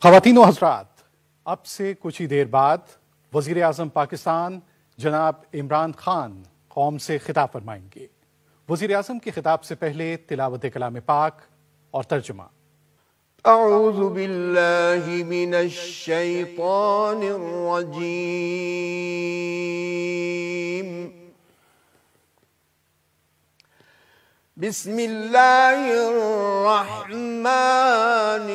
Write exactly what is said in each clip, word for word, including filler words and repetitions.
خواتین و حضرات، اب سے کچھ ہی دیر بعد وزیر اعظم پاکستان جناب عمران خان قوم سے خطاب فرمائیں گے۔ وزیر اعظم کے خطاب سے پہلے تلاوت کلام پاک اور ترجمہ۔ اعوذ باللہ من الشیطان الرجیم، بسم اللہ الرحمن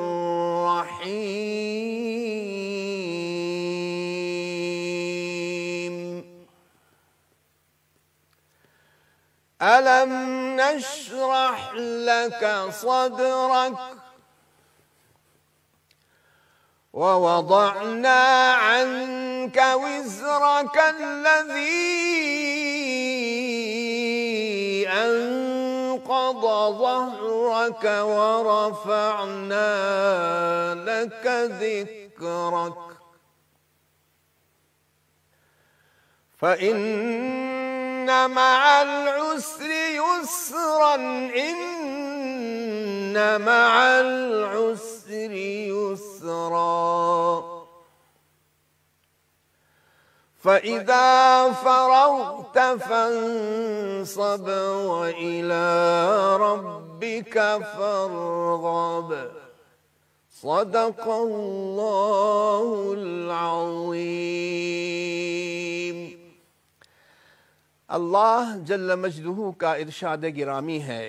الرحیم۔ ألم نشرح لك صدرك ووضعنا عنك وزرك الذي أنقض ظهرك ورفعنا لك ذكرك فإن مع العسر يسرا إن مع العسر يسرا فإذا فرغت فانصب وإلى ربك فارغب صدق الله العظيم۔ اللہ جل مجدہ کا ارشاد گرامی ہے،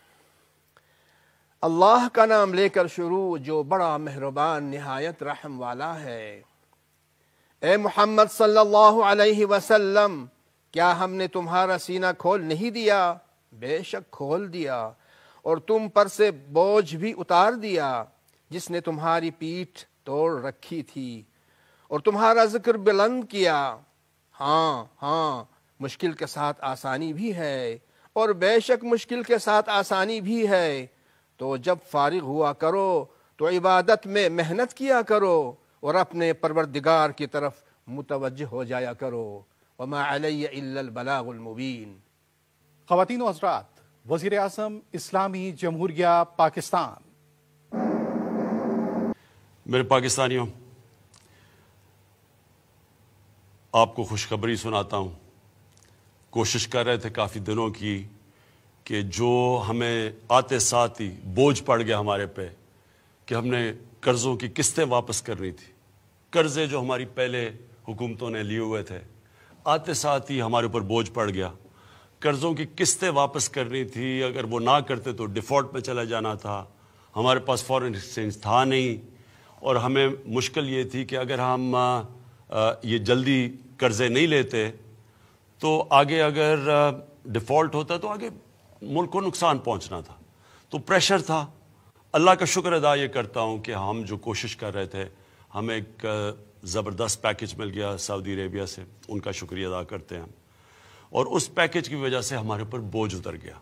اللہ کا نام لے کر شروع جو بڑا مہربان نہایت رحم والا ہے۔ اے محمد صلی اللہ علیہ وسلم، کیا ہم نے تمہارا سینہ کھول نہیں دیا؟ بے شک کھول دیا، اور تم پر سے بوجھ بھی اتار دیا جس نے تمہاری پیٹھ توڑ رکھی تھی، اور تمہارا ذکر بلند کیا۔ ہاں ہاں مشکل کے ساتھ آسانی بھی ہے، اور بے شک مشکل کے ساتھ آسانی بھی ہے۔ تو جب فارغ ہوا کرو تو عبادت میں محنت کیا کرو، اور اپنے پروردگار کی طرف متوجہ ہو جایا کرو۔ وما علی الا البلاغ المبین۔ خواتین و حضرات، وزیر اعظم اسلامی جمہوریہ پاکستان۔ میرے پاکستانیوں، آپ کو خوشخبری سناتا ہوں۔ کوشش کر رہے تھے کافی دنوں کی کہ جو ہمیں آتے ساتھ ہی بوجھ پڑ گیا ہمارے پہ کہ ہم نے قرضوں کی قسطیں واپس کرنی تھی۔ قرضے جو ہماری پہلے حکومتوں نے لیے ہوئے تھے، آتے ساتھ ہی ہمارے اوپر بوجھ پڑ گیا۔ قرضوں کی قسطیں واپس کرنی تھی، اگر وہ نہ کرتے تو ڈیفالٹ میں چلا جانا تھا۔ ہمارے پاس فورن ایکسچینج تھا نہیں، اور ہمیں مشکل یہ تھی کہ اگر ہم یہ جلدی قرضے نہیں لیتے تو آگے اگر ڈیفالٹ ہوتا تو آگے ملک کو نقصان پہنچنا تھا۔ تو پریشر تھا۔ اللہ کا شکر ادا یہ کرتا ہوں کہ ہم جو کوشش کر رہے تھے، ہمیں ایک زبردست پیکج مل گیا سعودی عربیہ سے، ان کا شکریہ ادا کرتے ہیں ہم، اور اس پیکج کی وجہ سے ہمارے اوپر بوجھ اتر گیا۔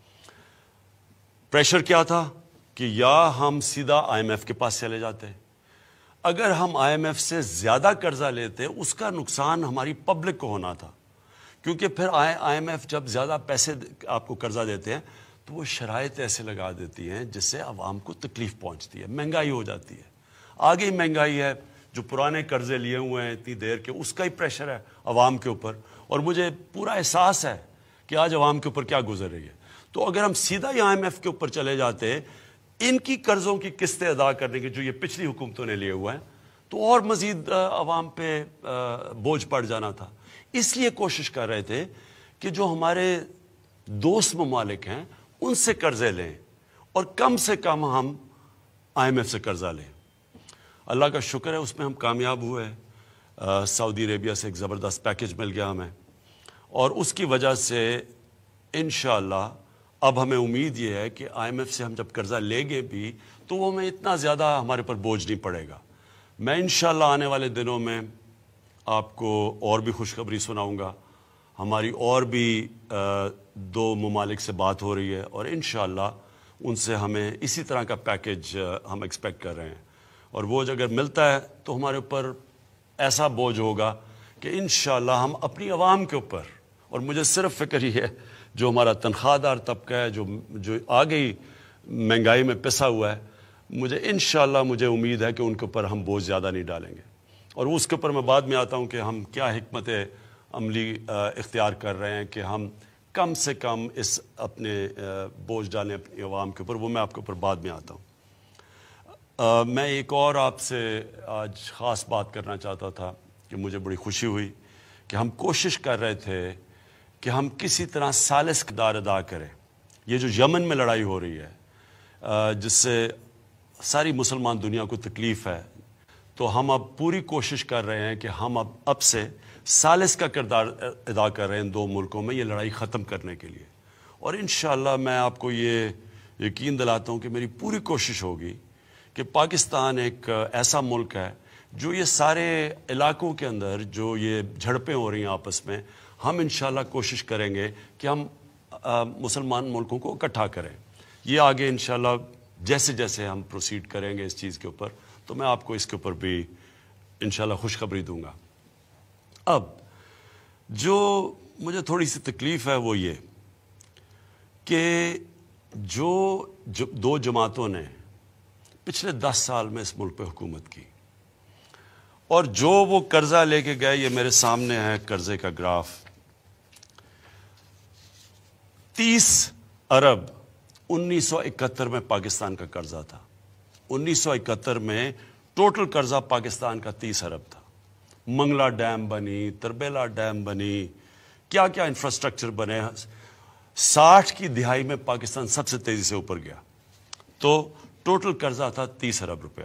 پریشر کیا تھا کہ یا ہم سیدھا آئی ایم ایف کے پاس چلے جاتے، اگر ہم آئی ایم ایف سے زیادہ قرضہ لیتے اس کا نقصان ہماری پبلک کو ہونا تھا، کیونکہ پھر آئی ایم ایف جب زیادہ پیسے آپ کو قرضہ دیتے ہیں تو وہ شرائط ایسے لگا دیتی ہیں جس سے عوام کو تکلیف پہنچتی ہے، مہنگائی ہو جاتی ہے۔ آگے ہی مہنگائی ہے، جو پرانے قرضے لیے ہوئے ہیں اتنی دیر کے، اس کا ہی پریشر ہے عوام کے اوپر، اور مجھے پورا احساس ہے کہ آج عوام کے اوپر کیا گزر رہی ہے۔ تو اگر ہم سیدھا ہی آئی ایم ایف کے اوپر چلے جاتے ان کی قرضوں کی قسطیں ادا کرنے کے جو یہ پچھلی حکومتوں نے لیے ہوئے ہیں، تو اور مزید عوام پہ بوجھ پڑ جانا تھا۔ اس لیے کوشش کر رہے تھے کہ جو ہمارے دوست ممالک ہیں ان سے قرضے لیں، اور کم سے کم ہم آئی ایم ایف سے قرضہ لیں۔ اللہ کا شکر ہے اس میں ہم کامیاب ہوئے۔ سعودی عربیہ سے ایک زبردست پیکج مل گیا ہمیں، اور اس کی وجہ سے انشاءاللہ اب ہمیں امید یہ ہے کہ آئی ایم ایف سے ہم جب قرضہ لیں گے بھی تو وہ ہمیں اتنا زیادہ ہمارے پر بوجھ نہیں پڑے گا۔ میں انشاءاللہ آنے والے دنوں میں آپ کو اور بھی خوشخبری سناؤں گا۔ ہماری اور بھی دو ممالک سے بات ہو رہی ہے، اور انشاءاللہ ان سے ہمیں اسی طرح کا پیکج ہم ایکسپیکٹ کر رہے ہیں، اور وہ اگر ملتا ہے تو ہمارے اوپر ایسا بوجھ ہوگا کہ انشاءاللہ ہم اپنی عوام کے اوپر، اور مجھے صرف فکر ہی ہے جو ہمارا تنخواہ دار طبقہ ہے جو جو آگے ہی مہنگائی میں پسا ہوا ہے، مجھے انشاءاللہ مجھے امید ہے کہ ان کے اوپر ہم بوجھ زیادہ نہیں ڈالیں گے. اور اس کے اوپر میں بعد میں آتا ہوں کہ ہم کیا حکمت عملی اختیار کر رہے ہیں کہ ہم کم سے کم اس اپنے بوجھ ڈالیں اپنی عوام کے اوپر. وہ میں آپ کے اوپر بعد میں آتا ہوں. میں ایک اور آپ سے آج خاص بات کرنا چاہتا تھا کہ مجھے بڑی خوشی ہوئی کہ ہم کوشش کر رہے تھے کہ ہم کسی طرح ثالث کردار ادا کریں. یہ جو یمن میں لڑائی ہو رہی ہے جس سے ساری مسلمان دنیا کو تکلیف ہے, تو ہم اب پوری کوشش کر رہے ہیں کہ ہم اب اب سے ثالث کا کردار ادا کر رہے ہیں ان دو ملکوں میں یہ لڑائی ختم کرنے کے لیے. اور انشاءاللہ میں آپ کو یہ یقین دلاتا ہوں کہ میری پوری کوشش ہوگی کہ پاکستان ایک ایسا ملک ہے جو یہ سارے علاقوں کے اندر جو یہ جھڑپیں ہو رہی ہیں آپس میں, ہم انشاءاللہ کوشش کریں گے کہ ہم مسلمان ملکوں کو اکٹھا کریں. یہ آگے انشاءاللہ جیسے جیسے ہم پروسیڈ کریں گے اس چیز کے اوپر تو میں آپ کو اس کے اوپر بھی انشاءاللہ خوشخبری دوں گا. اب جو مجھے تھوڑی سی تکلیف ہے وہ یہ کہ جو دو جماعتوں نے پچھلے دس سال میں اس ملک پہ حکومت کی اور جو وہ قرضہ لے کے گئے, یہ میرے سامنے ہے قرضے کا گراف, تیس ارب انیس سو اکہتر میں پاکستان کا قرضہ تھا. انیس سو اکہتر میں ٹوٹل قرضہ پاکستان کا تیس ارب تھا. منگلا ڈیم بنی, تربیلا ڈیم بنی, کیا کیا انفراسٹرکچر بنے. ساٹھ کی دہائی میں پاکستان سب سے تیزی سے اوپر گیا تو ٹوٹل قرضہ تھا تیس ارب روپیہ.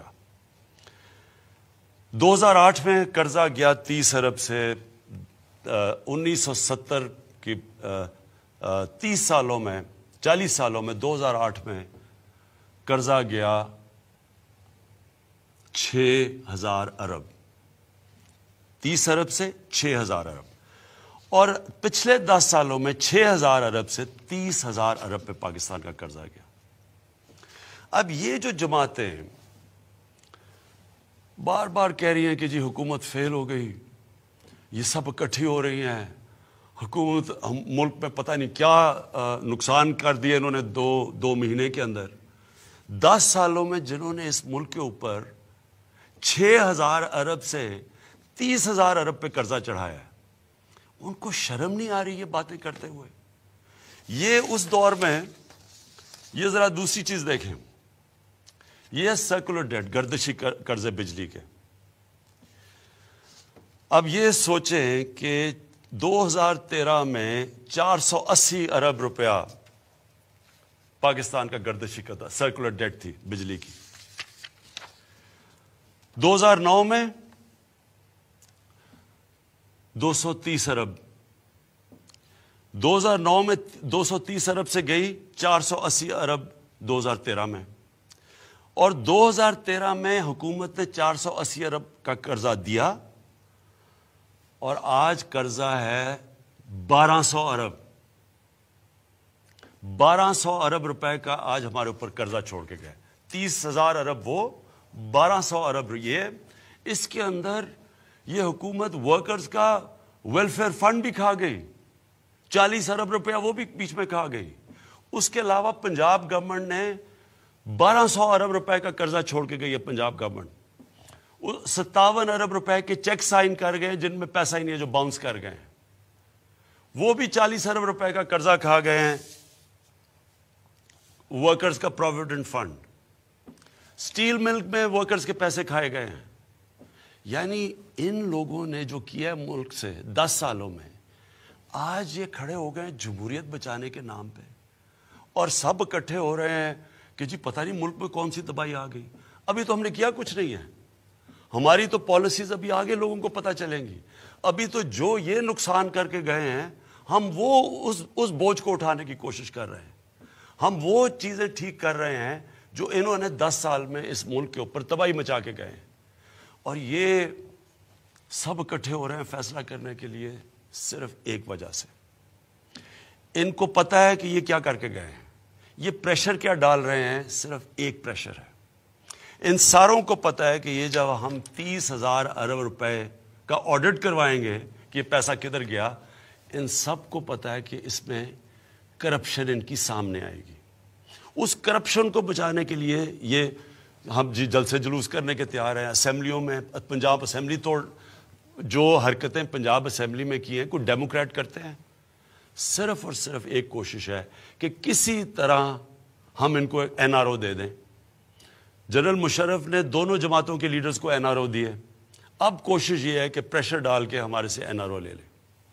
دو ہزار آٹھ میں قرضہ گیا تیس ارب سے انیس سو ستر کی تیس سالوں میں چالیس سالوں میں دو ہزار آٹھ میں قرضہ گیا چھ ہزار ارب. تیس ارب سے چھ ہزار ارب. اور پچھلے دس سالوں میں چھ ہزار ارب سے تیس ہزار ارب پہ پاکستان کا قرضہ گیا. اب یہ جو جماعتیں بار بار کہہ رہی ہیں کہ جی حکومت فیل ہو گئی, یہ سب اکٹھی ہو رہی ہیں, حکومت ملک میں پتہ نہیں کیا نقصان کر دیا انہوں نے دو دو مہینے کے اندر. دس سالوں میں جنہوں نے اس ملک کے اوپر چھ ہزار ارب سے تیس ہزار ارب پہ قرضہ چڑھایا ہے, ان کو شرم نہیں آ رہی یہ باتیں کرتے ہوئے. یہ اس دور میں, یہ ذرا دوسری چیز دیکھیں, یہ سرکولر ڈیٹ گردشی قرضے بجلی کے. اب یہ سوچیں کہ دو ہزار تیرہ میں چار سو اسی ارب روپیہ پاکستان کا گردشی قرضہ سرکولر ڈیٹ تھی بجلی کی. دو ہزار نو میں دو سو تیس ارب, دو ہزار نو میں دو سو تیس ارب سے گئی چار سو اسی ارب دو ہزار تیرہ میں, اور دو ہزار تیرہ میں حکومت نے چار سو اسی ارب کا قرضہ دیا اور آج قرضہ ہے بارہ سو ارب. بارہ سو ارب روپے کا آج ہمارے اوپر قرضہ چھوڑ کے گئے. تیس ہزار ارب وہ, بارہ سو ارب یہ. اس کے اندر یہ حکومت ورکرز کا ویلفیئر فنڈ بھی کھا گئی, چالیس ارب روپیہ وہ بھی بیچ میں کھا گئی. اس کے علاوہ پنجاب گورنمنٹ نے بارہ سو ارب روپے کا قرضہ چھوڑ کے گئی ہے. پنجاب گورنمنٹ ستاون ارب روپے کے چیک سائن کر گئے جن میں پیسہ ہی نہیں ہے, جو باؤنس کر گئے ہیں. وہ بھی چالیس ارب روپے کا قرضہ کھا گئے ہیں. ورکرز کا پروویڈنٹ فنڈ, سٹیل ملک میں ورکرز کے پیسے کھائے گئے ہیں. یعنی ان لوگوں نے جو کیا ہے ملک سے دس سالوں میں, آج یہ کھڑے ہو گئے جمہوریت بچانے کے نام پہ اور سب اکٹھے ہو رہے ہیں کہ جی پتہ نہیں ملک میں کون سی تباہی آ گئی. ابھی تو ہم نے کیا کچھ نہیں ہے, ہماری تو پالیسیز ابھی آگے لوگوں کو پتہ چلیں گی. ابھی تو جو یہ نقصان کر کے گئے ہیں ہم وہ اس اس بوجھ کو اٹھانے کی کوشش کر رہے ہیں. ہم وہ چیزیں ٹھیک کر رہے ہیں جو انہوں نے دس سال میں اس ملک کے اوپر تباہی مچا کے گئے ہیں. اور یہ سب اکٹھے ہو رہے ہیں فیصلہ کرنے کے لیے صرف ایک وجہ سے. ان کو پتہ ہے کہ یہ کیا کر کے گئے ہیں, یہ پریشر کیا ڈال رہے ہیں, صرف ایک پریشر ہے. ان ساروں کو پتہ ہے کہ یہ جب ہم تیس ہزار ارب روپے کا آڈٹ کروائیں گے کہ یہ پیسہ کدھر گیا, ان سب کو پتہ ہے کہ اس میں کرپشن ان کی سامنے آئے گی. اس کرپشن کو بچانے کے لیے یہ ہم جی جلد سے جلوس کرنے کے تیار ہیں. اسمبلیوں میں پنجاب اسمبلی توڑ جو حرکتیں پنجاب اسمبلی میں کی ہیں کوئی ڈیموکریٹ کرتے ہیں؟ صرف اور صرف ایک کوشش ہے کہ کسی طرح ہم ان کو این آر او دے دیں. جنرل مشرف نے دونوں جماعتوں کے لیڈرز کو این آر او دیے. اب کوشش یہ ہے کہ پریشر ڈال کے ہمارے سے این آر او لے لیں.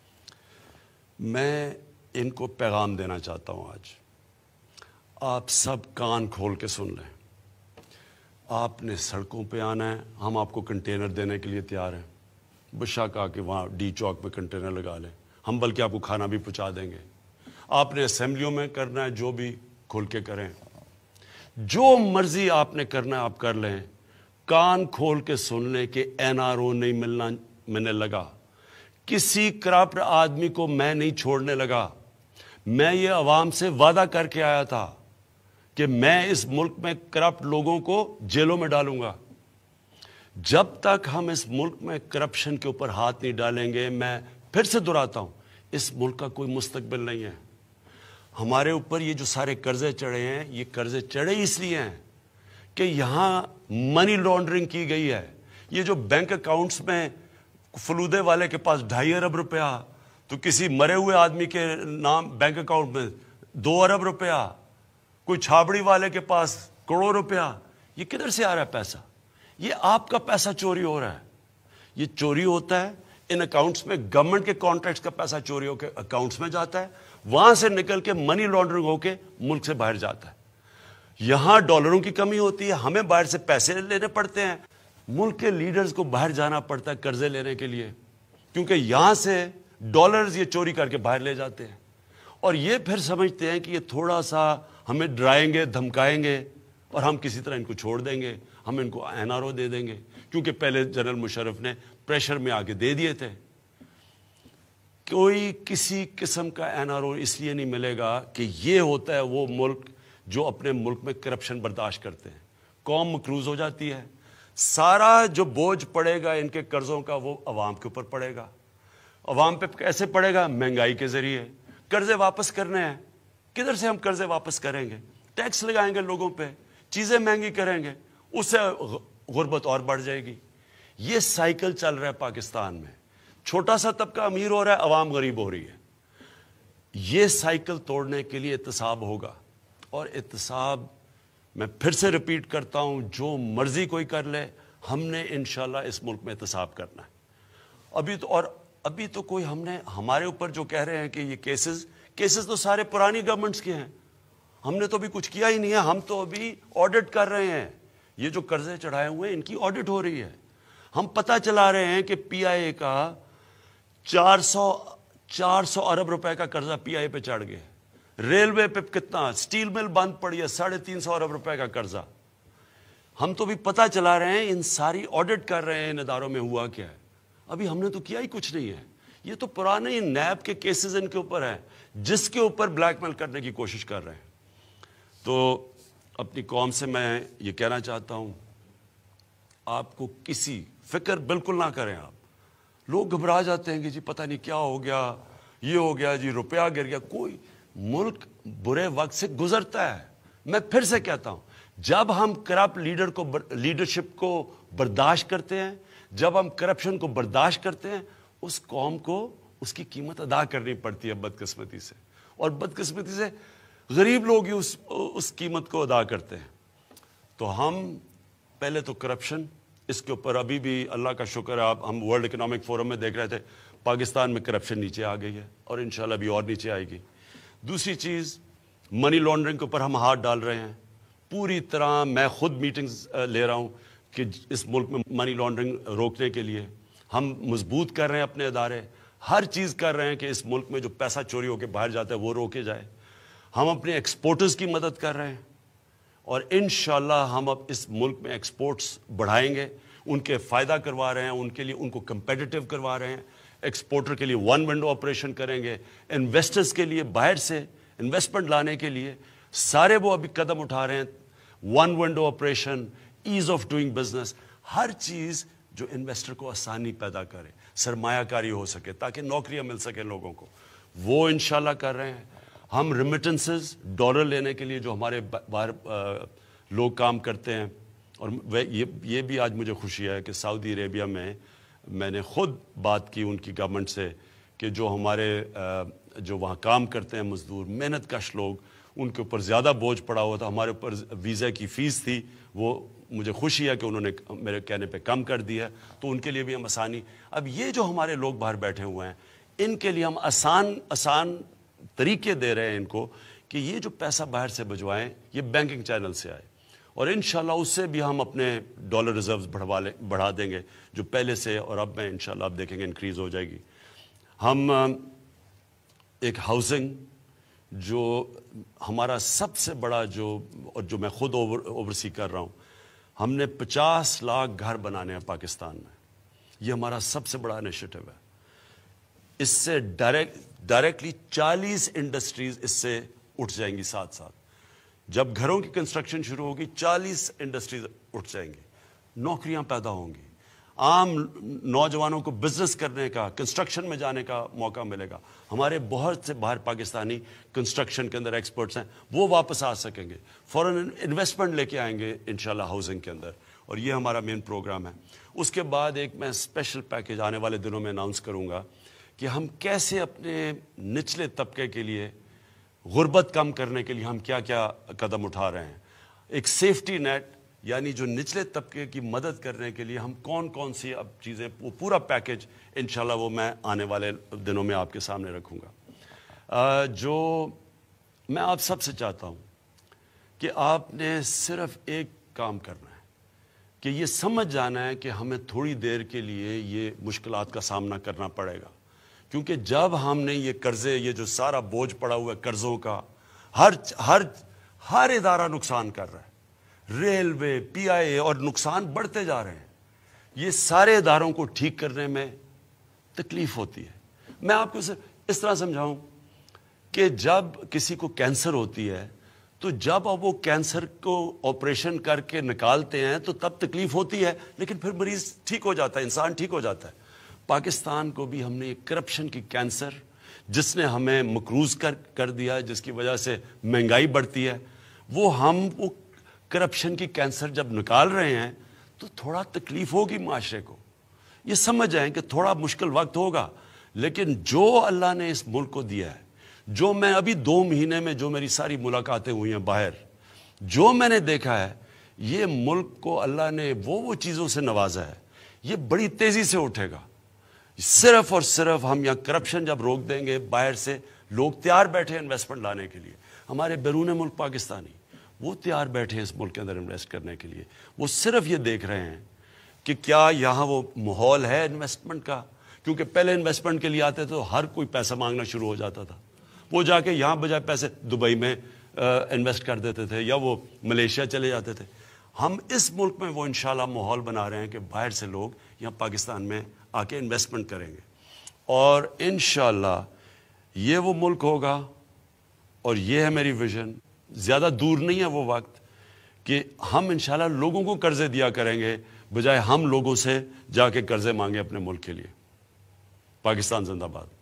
میں ان کو پیغام دینا چاہتا ہوں آج. آپ سب کان کھول کے سن لیں. آپ نے سڑکوں پہ آنا ہے, ہم آپ کو کنٹینر دینے کے لیے تیار ہیں. بشک آ کے وہاں ڈی چوک میں کنٹینر لگا لیں, ہم بلکہ آپ کو کھانا بھی پہنچا دیں گے. آپ نے اسمبلیوں میں کرنا ہے جو بھی کھل کے کریں, جو مرضی آپ نے کرنا ہے آپ کر لیں. کان کھول کے سن لیں کہ این آر او نہیں ملنا میں نے لگا. کسی کرپٹ آدمی کو میں نہیں چھوڑنے لگا. میں یہ عوام سے وعدہ کر کے آیا تھا کہ میں اس ملک میں کرپٹ لوگوں کو جیلوں میں ڈالوں گا. جب تک ہم اس ملک میں کرپشن کے اوپر ہاتھ نہیں ڈالیں گے, میں پھر سے دہراتا ہوں, اس ملک کا کوئی مستقبل نہیں ہے. ہمارے اوپر یہ جو سارے قرضے چڑھے ہیں, یہ قرضے چڑھے اس لیے ہیں کہ یہاں منی لانڈرنگ کی گئی ہے. یہ جو بینک اکاؤنٹس میں فلودے والے کے پاس ڈھائی ارب روپیہ, تو کسی مرے ہوئے آدمی کے نام بینک اکاؤنٹ میں دو ارب روپیہ, کوئی چھابڑی والے کے پاس کروڑوں روپیہ. یہ کدھر سے آ رہا ہے پیسہ؟ یہ آپ کا پیسہ چوری ہو رہا ہے. یہ چوری ہوتا ہے ان اکاؤنٹس میں, گورنمنٹ کے کانٹریکٹس کا پیسہ چوری ہو کے اکاؤنٹس میں جاتا ہے, وہاں سے نکل کے منی لانڈرنگ ہو کے ملک سے باہر جاتا ہے. یہاں ڈالروں کی کمی ہوتی ہے, ہمیں باہر سے پیسے لینے پڑتے ہیں. ملک کے لیڈرز کو باہر جانا پڑتا ہے قرضے لینے کے لیے, کیونکہ یہاں سے ڈالرز یہ چوری کر کے باہر لے جاتے ہیں. اور یہ پھر سمجھتے ہیں کہ یہ تھوڑا سا ہمیں ڈرائیں گے, دھمکائیں گے, اور ہم کسی طرح ان کو چھوڑ دیں گے, ہم ان کو این آر او دے دیں گے, کیونکہ پہلے جنرل مشرف نے پریشر میں آ کے دے دیے تھے. کوئی کسی قسم کا این آر او اس لیے نہیں ملے گا کہ یہ ہوتا ہے وہ ملک جو اپنے ملک میں کرپشن برداشت کرتے ہیں. قوم مقروض ہو جاتی ہے, سارا جو بوجھ پڑے گا ان کے قرضوں کا وہ عوام کے اوپر پڑے گا. عوام پہ کیسے پڑے گا؟ مہنگائی کے ذریعے. قرضے واپس کرنے ہیں, کدھر سے ہم قرضے واپس کریں گے؟ ٹیکس لگائیں گے لوگوں پہ, چیزیں مہنگی کریں گے, اس سے غربت اور بڑھ جائے گی. یہ سائیکل چل رہا ہے پاکستان میں. چھوٹا سا طبقہ امیر ہو رہا ہے, عوام غریب ہو رہی ہے. یہ سائیکل توڑنے کے لیے احتساب ہوگا, اور احتساب میں پھر سے ریپیٹ کرتا ہوں, جو مرضی کوئی کر لے, ہم نے انشاءاللہ اس ملک میں احتساب کرنا ہے. ابھی تو اور ابھی تو کوئی ہم نے ہمارے اوپر جو کہہ رہے ہیں کہ یہ کیسز کیسز تو سارے پرانی گورنمنٹس کے ہیں, ہم نے تو ابھی کچھ کیا ہی نہیں ہے. ہم تو ابھی آڈٹ کر رہے ہیں. یہ جو قرضے چڑھائے ہوئے ہیں ان کی آڈٹ ہو رہی ہے. ہم پتہ چلا رہے ہیں کہ پی آئی اے کا چار سو چار سو ارب روپے کا قرضہ پی آئی اے پہ چڑھ گیا. ریلوے پہ کتنا, اسٹیل مل بند پڑی ہے, ساڑھے تین سو ارب روپے کا قرضہ. ہم تو بھی پتہ چلا رہے ہیں, ان ساری آڈٹ کر رہے ہیں ان اداروں میں ہوا کیا ہے. ابھی ہم نے تو کیا ہی کچھ نہیں ہے. یہ تو پرانے نیب کے کیسز ان کے اوپر ہیں, جس کے اوپر بلیک میل کرنے کی کوشش کر رہے ہیں. تو اپنی قوم سے میں یہ کہنا چاہتا ہوں, آپ کو کسی فکر بالکل نہ کریں. آپ لوگ گھبرا جاتے ہیں کہ جی پتہ نہیں کیا ہو گیا, یہ ہو گیا, جی روپیہ گر گیا. کوئی ملک برے وقت سے گزرتا ہے. میں پھر سے کہتا ہوں, جب ہم کرپٹ لیڈر کو لیڈرشپ کو برداشت کرتے ہیں, جب ہم کرپشن کو برداشت کرتے ہیں, اس قوم کو اس کی قیمت ادا کرنی پڑتی ہے بدقسمتی سے. اور بدقسمتی سے غریب لوگ ہی اس اس قیمت کو ادا کرتے ہیں. تو ہم پہلے تو کرپشن, اس کے اوپر ابھی بھی اللہ کا شکر ہے, آپ ہم ورلڈ اکنامک فورم میں دیکھ رہے تھے, پاکستان میں کرپشن نیچے آ گئی ہے, اور انشاءاللہ ابھی اور نیچے آئے گی. دوسری چیز, منی لانڈرنگ کے اوپر ہم ہاتھ ڈال رہے ہیں پوری طرح. میں خود میٹنگز لے رہا ہوں کہ اس ملک میں منی لانڈرنگ روکنے کے لیے ہم مضبوط کر رہے ہیں اپنے ادارے. ہر چیز کر رہے ہیں کہ اس ملک میں جو پیسہ چوری ہو کے باہر جاتا ہے وہ روکے جائے. ہم اپنے ایکسپورٹرز کی مدد کر رہے ہیں, اور انشاءاللہ ہم اب اس ملک میں ایکسپورٹس بڑھائیں گے. ان کے فائدہ کروا رہے ہیں, ان کے لیے ان کو کمپیٹیٹیو کروا رہے ہیں. ایکسپورٹر کے لیے ون ونڈو آپریشن کریں گے. انویسٹرز کے لیے باہر سے انویسٹمنٹ لانے کے لیے سارے وہ ابھی قدم اٹھا رہے ہیں. One window operation, ease of doing business, ہر چیز جو انویسٹر کو آسانی پیدا کرے, سرمایہ کاری ہو سکے, تاکہ نوکریاں مل سکیں لوگوں کو, وہ انشاءاللہ کر رہے ہیں. ہم ریمیٹنسز ڈالر لینے کے لیے جو ہمارے باہر لوگ کام کرتے ہیں اور یہ یہ بھی آج مجھے خوشی ہے کہ سعودی عربیہ میں میں نے خود بات کی ان کی گورنمنٹ سے کہ جو ہمارے جو وہاں کام کرتے ہیں مزدور محنت کش لوگ ان کے اوپر زیادہ بوجھ پڑا ہوا تھا, ہمارے اوپر ویزا کی فیس تھی, وہ مجھے خوشی ہے کہ انہوں نے میرے کہنے پہ کم کر دیا, تو ان کے لیے بھی ہم آسانی. اب یہ جو ہمارے لوگ باہر بیٹھے ہوئے ہیں ان کے لیے ہم آسان آسان طریقے دے رہے ہیں ان کو کہ یہ جو پیسہ باہر سے بھجوائیں یہ بینکنگ چینل سے آئے, اور انشاءاللہ اس سے بھی ہم اپنے ڈالر ریزروز بڑھوا لیں بڑھا دیں گے جو پہلے سے, اور اب میں انشاءاللہ آپ دیکھیں گے انکریز ہو جائے گی. ہم ایک ہاؤسنگ جو ہمارا سب سے بڑا جو اور جو میں خود اوور اوورسی کر رہا ہوں, ہم نے پچاس لاکھ گھر بنانے ہیں پاکستان میں. یہ ہمارا سب سے بڑا انیشیٹو ہے. اس سے ڈائریکٹ ڈائریکٹلی چالیس انڈسٹریز اس سے اٹھ جائیں گی ساتھ ساتھ. جب گھروں کی کنسٹرکشن شروع ہوگی چالیس انڈسٹریز اٹھ جائیں گی, نوکریاں پیدا ہوں گی, عام نوجوانوں کو بزنس کرنے کا کنسٹرکشن میں جانے کا موقع ملے گا. ہمارے بہت سے باہر پاکستانی کنسٹرکشن کے اندر ایکسپرٹس ہیں, وہ واپس آ سکیں گے, فورن انویسٹمنٹ لے کے آئیں گے انشاءاللہ ہاؤسنگ کے اندر, اور یہ ہمارا مین پروگرام ہے. اس کے بعد ایک میں اسپیشل پیکیج آنے والے دنوں میں اناؤنس کروں گا کہ ہم کیسے اپنے نچلے طبقے کے لیے غربت کم کرنے کے لیے ہم کیا کیا قدم اٹھا رہے ہیں. ایک سیفٹی نیٹ یعنی جو نچلے طبقے کی مدد کرنے کے لیے ہم کون کون سی اب چیزیں, وہ پورا پیکیج انشاءاللہ وہ میں آنے والے دنوں میں آپ کے سامنے رکھوں گا. جو میں آپ سب سے چاہتا ہوں کہ آپ نے صرف ایک کام کرنا ہے کہ یہ سمجھ جانا ہے کہ ہمیں تھوڑی دیر کے لیے یہ مشکلات کا سامنا کرنا پڑے گا, کیونکہ جب ہم نے یہ قرضے, یہ جو سارا بوجھ پڑا ہوا ہے قرضوں کا, ہر ہر ہر ادارہ نقصان کر رہا ہے, ریلوے, پی آئی اے, اور نقصان بڑھتے جا رہے ہیں. یہ سارے اداروں کو ٹھیک کرنے میں تکلیف ہوتی ہے. میں آپ کو اس طرح سمجھاؤں کہ جب کسی کو کینسر ہوتی ہے تو جب اب وہ کینسر کو آپریشن کر کے نکالتے ہیں تو تب تکلیف ہوتی ہے, لیکن پھر مریض ٹھیک ہو جاتا ہے, انسان ٹھیک ہو جاتا ہے. پاکستان کو بھی ہم نے کرپشن کی کینسر جس نے ہمیں مقروض کر کر دیا, جس کی وجہ سے مہنگائی بڑھتی ہے, وہ ہم وہ کرپشن کی کینسر جب نکال رہے ہیں تو تھوڑا تکلیف ہوگی معاشرے کو. یہ سمجھ جائیں کہ تھوڑا مشکل وقت ہوگا, لیکن جو اللہ نے اس ملک کو دیا ہے, جو میں ابھی دو مہینے میں جو میری ساری ملاقاتیں ہوئی ہیں باہر, جو میں نے دیکھا ہے, یہ ملک کو اللہ نے وہ وہ چیزوں سے نوازا ہے, یہ بڑی تیزی سے اٹھے گا. صرف اور صرف ہم یہاں کرپشن جب روک دیں گے, باہر سے لوگ تیار بیٹھے ہیں انویسٹمنٹ لانے کے لیے, ہمارے بیرون ملک پاکستانی وہ تیار بیٹھے ہیں اس ملک کے اندر انویسٹ کرنے کے لیے. وہ صرف یہ دیکھ رہے ہیں کہ کیا یہاں وہ ماحول ہے انویسٹمنٹ کا, کیونکہ پہلے انویسٹمنٹ کے لیے آتے تو ہر کوئی پیسہ مانگنا شروع ہو جاتا تھا. وہ جا کے یہاں بجائے پیسے دبئی میں انویسٹ کر دیتے تھے یا وہ ملیشیا چلے جاتے تھے. ہم اس ملک میں وہ انشاءاللہ ماحول بنا رہے ہیں کہ باہر سے لوگ یہاں پاکستان میں آ کے انویسٹمنٹ کریں گے, اور انشاءاللہ یہ وہ ملک ہوگا. اور یہ ہے میری ویژن, زیادہ دور نہیں ہے وہ وقت کہ ہم انشاءاللہ لوگوں کو قرضے دیا کریں گے بجائے ہم لوگوں سے جا کے قرضے مانگے اپنے ملک کے لیے. پاکستان زندہ باد.